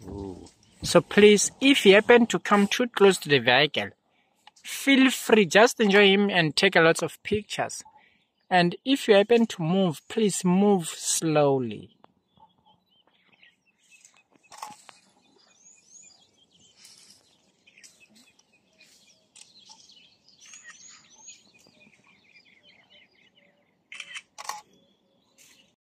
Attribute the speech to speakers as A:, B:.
A: So please, if you happen to come too close to the vehicle, feel free, just enjoy him and take a lot of pictures. And if you happen to move, please move slowly.